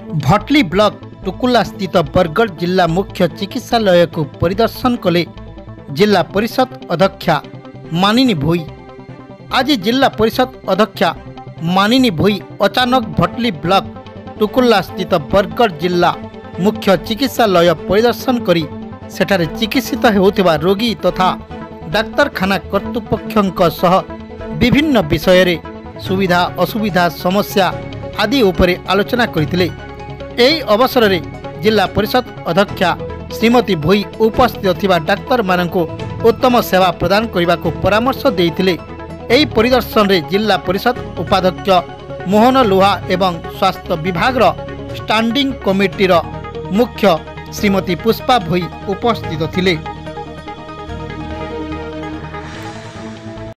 Bhatli block टुकुला स्थित बरगढ़ जिला मुख्य चिकित्सालय को परिदर्शन कले जिला परिषद अध्यक्षा मानिनी भोई। आज जिला परिषद अध्यक्षा मानिनी भोई अचानक भटली ब्लॉक टुकुला स्थित बरगढ़ जिला मुख्य चिकित्सालय परिदर्शन करी सेठारे चिकित्सित होतिबा रोगी तथा डाक्तरखाना कर्तृपक्षों सह विभिन्न विषय रे सुविधा असुविधा समस्या आदि उपरे आलोचना करथिले। एही अवसर रे जिला परिषद अध्यक्षा श्रीमती भोई उपस्थित थिबा डाक्तर माननको उत्तम सेवा प्रदान करने को परामर्श देइथिले। एही परिदर्शन रे जिला परिषद उपाध्यक्ष मोहन लोहा एवं स्वास्थ्य विभाग रो स्टैंडिंग कमिटी रो मुख्य श्रीमती पुष्पा भोई उपस्थित थिले।